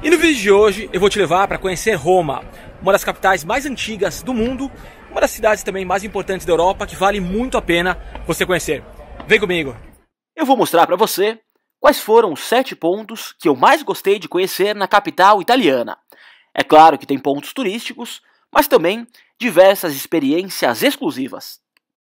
E no vídeo de hoje eu vou te levar para conhecer Roma, uma das capitais mais antigas do mundo, uma das cidades também mais importantes da Europa, que vale muito a pena você conhecer. Vem comigo! Eu vou mostrar para você quais foram os 7 pontos que eu mais gostei de conhecer na capital italiana. É claro que tem pontos turísticos, mas também diversas experiências exclusivas.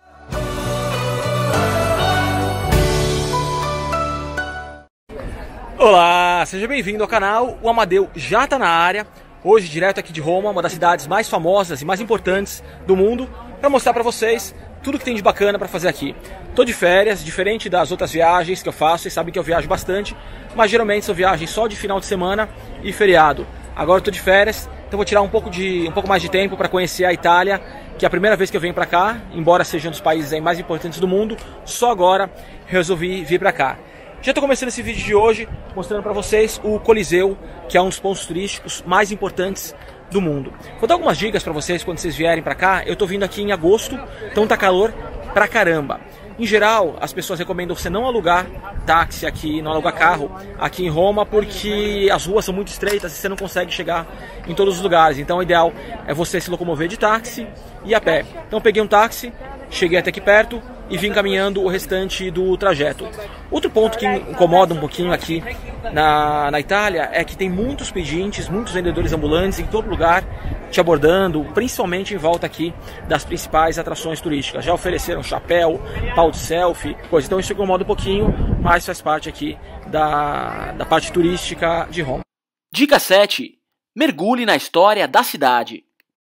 Olá, seja bem-vindo ao canal, o Amadeu já está na área, hoje direto aqui de Roma, uma das cidades mais famosas e mais importantes do mundo, para mostrar para vocês tudo que tem de bacana para fazer aqui. Tô de férias, diferente das outras viagens que eu faço, vocês sabem que eu viajo bastante, mas geralmente são viagens só de final de semana e feriado. Agora eu tô de férias, então vou tirar um pouco mais de tempo para conhecer a Itália, que é a primeira vez que eu venho para cá, embora seja um dos países aí mais importantes do mundo, só agora resolvi vir para cá. Já estou começando esse vídeo de hoje mostrando para vocês o Coliseu, que é um dos pontos turísticos mais importantes do mundo. Vou dar algumas dicas para vocês quando vocês vierem para cá. Eu estou vindo aqui em agosto, então tá calor pra caramba. Em geral, as pessoas recomendam você não alugar táxi aqui, não alugar carro aqui em Roma, porque as ruas são muito estreitas e você não consegue chegar em todos os lugares. Então o ideal é você se locomover de táxi e a pé. Então eu peguei um táxi, cheguei até aqui perto e vim caminhando o restante do trajeto. Outro ponto que incomoda um pouquinho aqui na Itália é que tem muitos pedintes, muitos vendedores ambulantes em todo lugar te abordando, principalmente em volta aqui das principais atrações turísticas. Já ofereceram chapéu, pau de selfie, coisa. Então isso incomoda um pouquinho, mas faz parte aqui da parte turística de Roma. Dica 7. Mergulhe na história da cidade.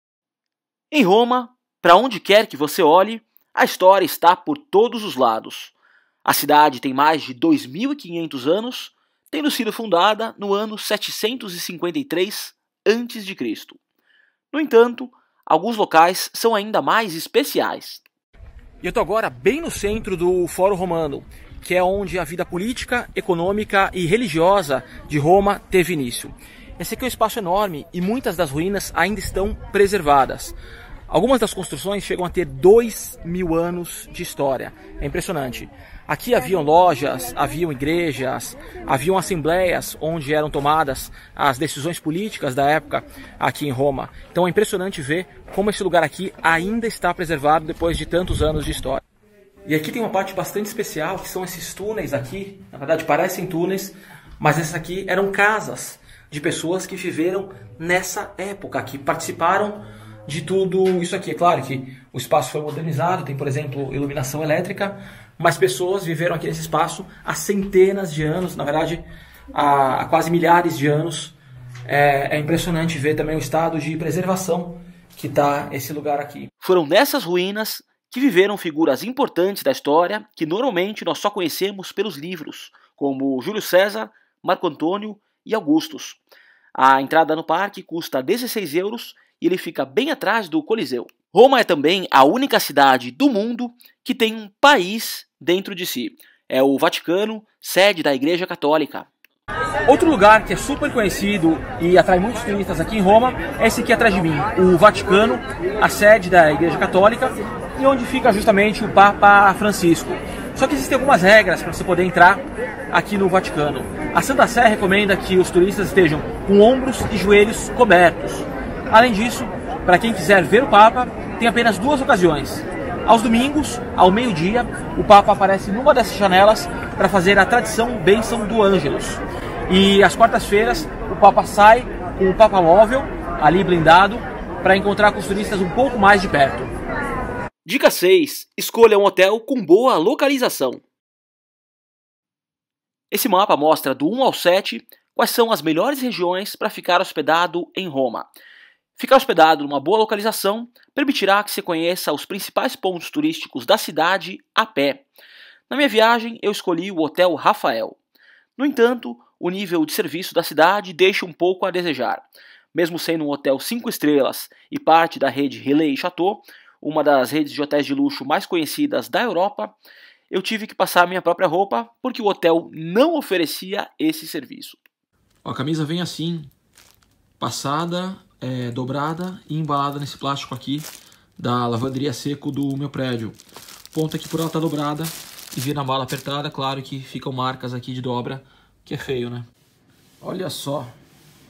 Em Roma, para onde quer que você olhe, a história está por todos os lados. A cidade tem mais de 2.500 anos, tendo sido fundada no ano 753 a.C. No entanto, alguns locais são ainda mais especiais. E eu estou agora bem no centro do Fórum Romano, que é onde a vida política, econômica e religiosa de Roma teve início. Esse aqui é um espaço enorme e muitas das ruínas ainda estão preservadas. Algumas das construções chegam a ter 2.000 anos de história. É impressionante. Aqui haviam lojas, haviam igrejas, haviam assembleias onde eram tomadas as decisões políticas da época aqui em Roma. Então é impressionante ver como esse lugar aqui ainda está preservado depois de tantos anos de história. E aqui tem uma parte bastante especial, que são esses túneis aqui. Na verdade parecem túneis, mas essas aqui eram casas de pessoas que viveram nessa época, que participaram de tudo isso aqui. É claro que o espaço foi modernizado, tem, por exemplo, iluminação elétrica, mas pessoas viveram aqui nesse espaço há centenas de anos, na verdade, há quase milhares de anos. É impressionante ver também o estado de preservação que está esse lugar aqui. Foram nessas ruínas que viveram figuras importantes da história que normalmente nós só conhecemos pelos livros, como Júlio César, Marco Antônio e Augustus. A entrada no parque custa 16 euros e ele fica bem atrás do Coliseu. Roma é também a única cidade do mundo que tem um país dentro de si. É o Vaticano, sede da Igreja Católica. Outro lugar que é super conhecido e atrai muitos turistas aqui em Roma é esse aqui atrás de mim, o Vaticano, a sede da Igreja Católica, e onde fica justamente o Papa Francisco. Só que existem algumas regras para você poder entrar aqui no Vaticano. A Santa Sé recomenda que os turistas estejam com ombros e joelhos cobertos. Além disso, para quem quiser ver o Papa, tem apenas 2 ocasiões. Aos domingos, ao meio-dia, o Papa aparece numa dessas janelas para fazer a tradição bênção do Ângelus. E às quartas-feiras, o Papa sai com o Papa móvel, ali blindado, para encontrar com os turistas um pouco mais de perto. Dica 6. Escolha um hotel com boa localização. Esse mapa mostra do 1 ao 7 quais são as melhores regiões para ficar hospedado em Roma. Ficar hospedado numa boa localização permitirá que você conheça os principais pontos turísticos da cidade a pé. Na minha viagem, eu escolhi o Hotel Rafael. No entanto, o nível de serviço da cidade deixa um pouco a desejar. Mesmo sendo um hotel 5 estrelas e parte da rede Relais Chateau, uma das redes de hotéis de luxo mais conhecidas da Europa, eu tive que passar minha própria roupa porque o hotel não oferecia esse serviço. A camisa vem assim, passada, dobrada e embalada nesse plástico aqui da lavanderia seco do meu prédio. Ponta aqui por ela tá dobrada e vira a mala apertada, claro que ficam marcas aqui de dobra, que é feio, né? Olha só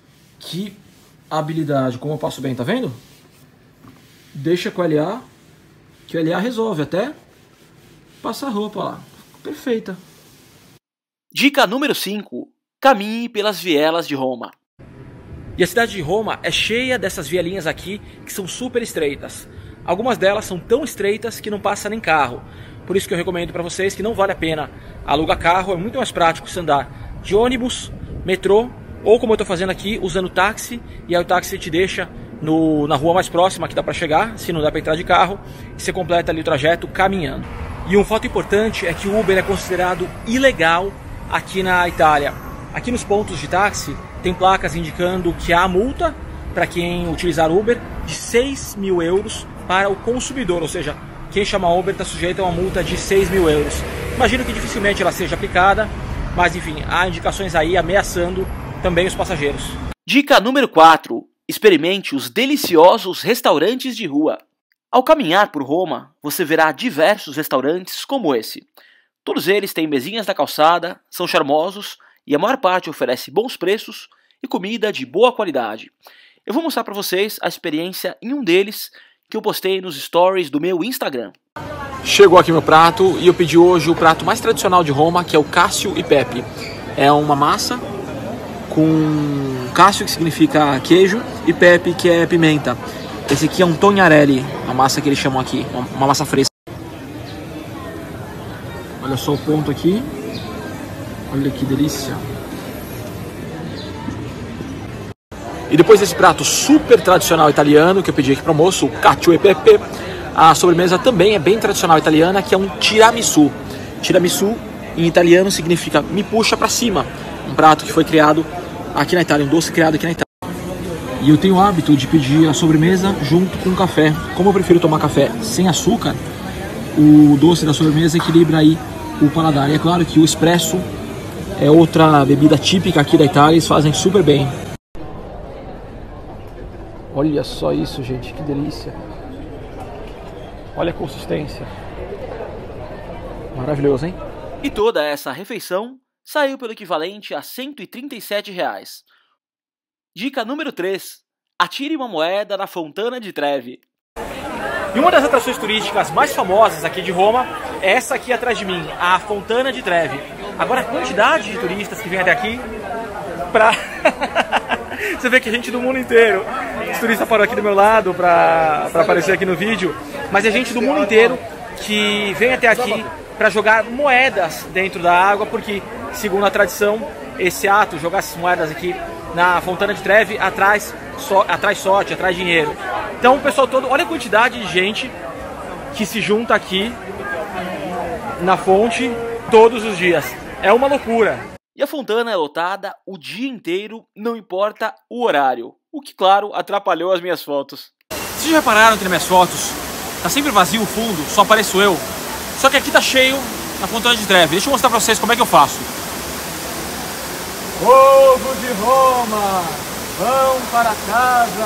Que habilidade, como eu passo bem, tá vendo? Deixa com o LA, que o LA resolve até passar a roupa lá. Perfeita. Dica número 5. Caminhe pelas vielas de Roma. E a cidade de Roma é cheia dessas vielinhas aqui que são super estreitas. Algumas delas são tão estreitas que não passa nem carro. Por isso que eu recomendo para vocês que não vale a pena alugar carro. É muito mais prático você andar de ônibus, metrô, ou como eu estou fazendo aqui, usando táxi. E aí o táxi te deixa na rua mais próxima que dá para chegar, se não dá para entrar de carro. E você completa ali o trajeto caminhando. E um fato importante é que o Uber é considerado ilegal aqui na Itália. Aqui nos pontos de táxi tem placas indicando que há multa para quem utilizar Uber de 6 mil euros para o consumidor, ou seja, quem chama Uber está sujeito a uma multa de 6 mil euros. Imagino que dificilmente ela seja aplicada, mas enfim, há indicações aí ameaçando também os passageiros. Dica número 4. Experimente os deliciosos restaurantes de rua. Ao caminhar por Roma, você verá diversos restaurantes como esse. Todos eles têm mesinhas da calçada, são charmosos e a maior parte oferece bons preços e comida de boa qualidade. Eu vou mostrar para vocês a experiência em um deles que eu postei nos stories do meu Instagram. Chegou aqui meu prato e eu pedi hoje o prato mais tradicional de Roma, que é o cassio e pepe. É uma massa com cassio, que significa queijo, e pepe, que é pimenta. Esse aqui é um tognarelli, a massa que eles chamam aqui, uma massa fresca. Olha só o ponto aqui. Olha que delícia. E depois desse prato super tradicional italiano que eu pedi aqui para o moço, o cacio e pepe, a sobremesa também é bem tradicional italiana, que é um tiramisu. Tiramisu em italiano significa me puxa para cima. Um prato que foi criado aqui na Itália, um doce criado aqui na Itália. E eu tenho o hábito de pedir a sobremesa junto com o café. Como eu prefiro tomar café sem açúcar, o doce da sobremesa equilibra aí o paladar. E é claro que o espresso é outra bebida típica aqui da Itália, eles fazem super bem. Olha só isso, gente, que delícia. Olha a consistência. Maravilhoso, hein? E toda essa refeição saiu pelo equivalente a R$ 137. Dica número 3. Atire uma moeda na Fontana di Trevi. E uma das atrações turísticas mais famosas aqui de Roma é essa aqui atrás de mim, a Fontana di Trevi. Agora a quantidade de turistas que vem até aqui pra... Você vê que gente do mundo inteiro. Os turistas pararam aqui do meu lado para aparecer aqui no vídeo. Mas é gente do mundo inteiro que vem até aqui para jogar moedas dentro da água, porque, segundo a tradição, esse ato, jogar essas moedas aqui na Fontana di Trevi, atrai sorte, atrai dinheiro. Então o pessoal todo, olha a quantidade de gente que se junta aqui na fonte todos os dias. É uma loucura. E a fontana é lotada o dia inteiro, não importa o horário. O que, claro, atrapalhou as minhas fotos. Vocês já repararam que nas minhas fotos tá sempre vazio o fundo, só apareço eu? Só que aqui tá cheio na Fontana di Trevi. Deixa eu mostrar pra vocês como é que eu faço. Povo de Roma, vão para casa!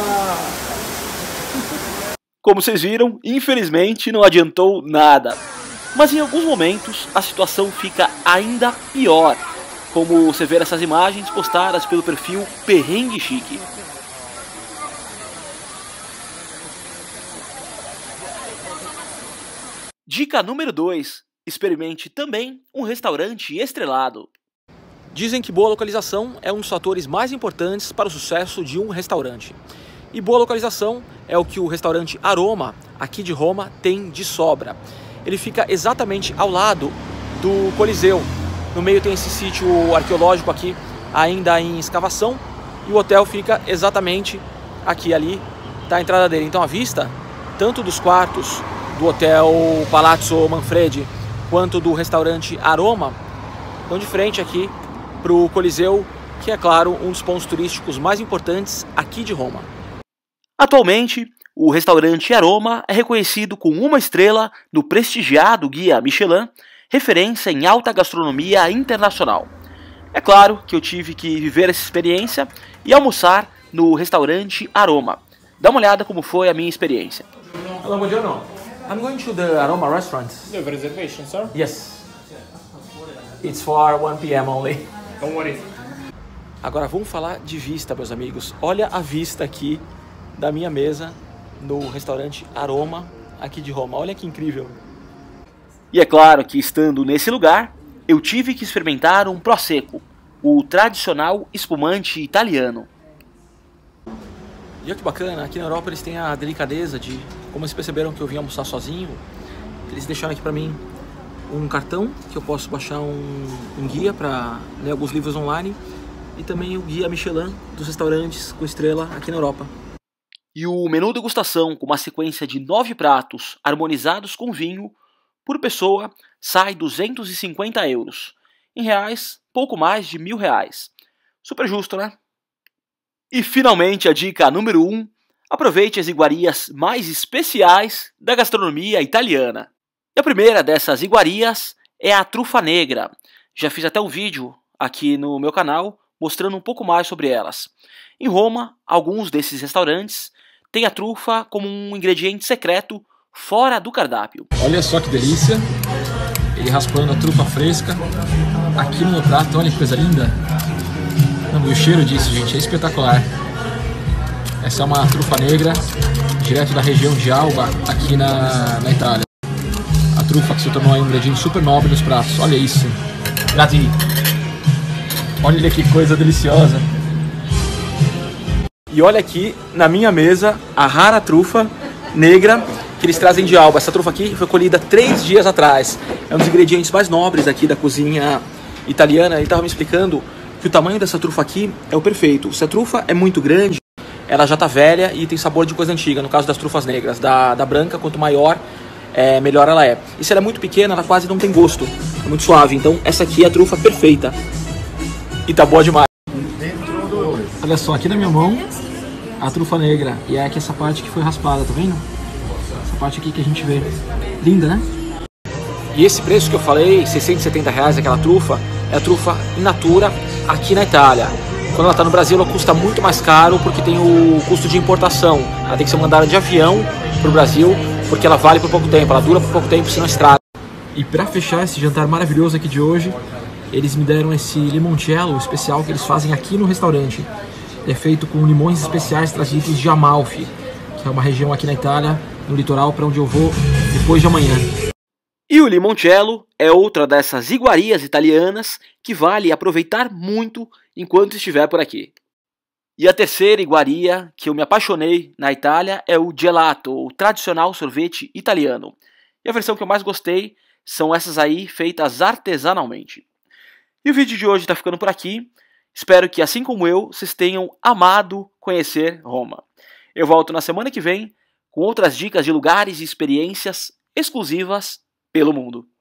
Como vocês viram, infelizmente não adiantou nada. Mas em alguns momentos a situação fica ainda pior, como você vê nessas imagens postadas pelo perfil Perrengue Chique. Dica número 2. Experimente também um restaurante estrelado. Dizem que boa localização é um dos fatores mais importantes para o sucesso de um restaurante. E boa localização é o que o restaurante Aroma, aqui de Roma, tem de sobra. Ele fica exatamente ao lado do Coliseu. No meio tem esse sítio arqueológico aqui, ainda em escavação, e o hotel fica exatamente aqui, ali está a entrada dele. Então a vista, tanto dos quartos do hotel Palazzo Manfredi, quanto do restaurante Aroma, estão de frente aqui para o Coliseu, que é claro um dos pontos turísticos mais importantes aqui de Roma. Atualmente, o restaurante Aroma é reconhecido com 1 estrela no prestigiado Guia Michelin, referência em alta gastronomia internacional. É claro que eu tive que viver essa experiência e almoçar no restaurante Aroma. Dá uma olhada como foi a minha experiência. Hello, buongiorno. I'm going to the Aroma restaurant. You have a reservation, sir? Yes. It's for 1 p.m. only. Don't worry. Agora vamos falar de vista, meus amigos. Olha a vista aqui da minha mesa no restaurante Aroma aqui de Roma. Olha que incrível. E é claro que estando nesse lugar, eu tive que experimentar um Prosecco, o tradicional espumante italiano. E olha que bacana, aqui na Europa eles têm a delicadeza de, como eles perceberam que eu vim almoçar sozinho, eles deixaram aqui pra mim um cartão que eu posso baixar um guia para ler alguns livros online e também o guia Michelin dos restaurantes com estrela aqui na Europa. E o menu degustação, com uma sequência de 9 pratos harmonizados com vinho, por pessoa, sai 250 €. Em reais, pouco mais de R$1.000. Super justo, né? E finalmente a dica número 1, aproveite as iguarias mais especiais da gastronomia italiana. E a primeira dessas iguarias é a trufa negra. Já fiz até um vídeo aqui no meu canal mostrando um pouco mais sobre elas. Em Roma, alguns desses restaurantes têm a trufa como um ingrediente secreto fora do cardápio. Olha só que delícia, ele raspando a trufa fresca aqui no meu prato, olha que coisa linda. E o cheiro disso, gente, é espetacular. Essa é uma trufa negra, direto da região de Alba, aqui na Itália. A trufa que se tornou um ingrediente super nobre nos pratos, olha isso. Grazie. Olha que coisa deliciosa. E olha aqui na minha mesa a rara trufa negra que eles trazem de Alba. Essa trufa aqui foi colhida 3 dias atrás. É um dos ingredientes mais nobres aqui da cozinha italiana. Ele estava me explicando que o tamanho dessa trufa aqui é o perfeito. Se a trufa é muito grande, ela já está velha e tem sabor de coisa antiga. No caso das trufas negras, da branca, quanto maior, melhor ela é. E se ela é muito pequena, ela quase não tem gosto. É muito suave. Então essa aqui é a trufa perfeita. E tá boa demais. Olha só, aqui na minha mão, a trufa negra. E é aqui essa parte que foi raspada, tá vendo? Essa parte aqui que a gente vê. Linda, né? E esse preço que eu falei, R$670 aquela trufa, é a trufa in natura aqui na Itália. Quando ela está no Brasil, ela custa muito mais caro porque tem o custo de importação. Ela tem que ser mandada de avião para o Brasil porque ela vale por pouco tempo, ela dura por pouco tempo, senão estraga. E para fechar esse jantar maravilhoso aqui de hoje, eles me deram esse limoncello especial que eles fazem aqui no restaurante. É feito com limões especiais trazidos de Amalfi, que é uma região aqui na Itália, no litoral, para onde eu vou depois de amanhã. E o limoncello é outra dessas iguarias italianas que vale aproveitar muito enquanto estiver por aqui. E a terceira iguaria que eu me apaixonei na Itália é o gelato, o tradicional sorvete italiano. E a versão que eu mais gostei são essas aí feitas artesanalmente. E o vídeo de hoje está ficando por aqui. Espero que, assim como eu, vocês tenham amado conhecer Roma. Eu volto na semana que vem com outras dicas de lugares e experiências exclusivas pelo mundo.